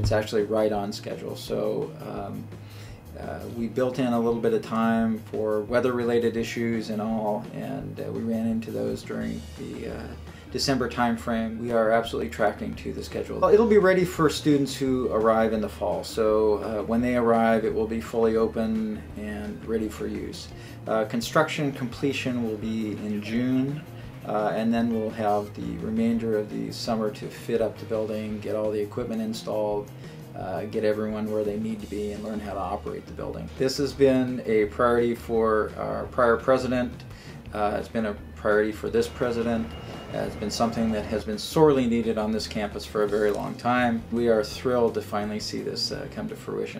it's actually right on schedule. So we built in a little bit of time for weather-related issues and all, and we ran into those during the December timeframe. We are absolutely tracking to the schedule. Well, it'll be ready for students who arrive in the fall. So when they arrive, it will be fully open and ready for use. Construction completion will be in June, and then we'll have the remainder of the summer to fit up the building, get all the equipment installed, get everyone where they need to be, and learn how to operate the building. This has been a priority for our prior president. It's been a priority for this president. It's been something that has been sorely needed on this campus for a very long time. We are thrilled to finally see this come to fruition.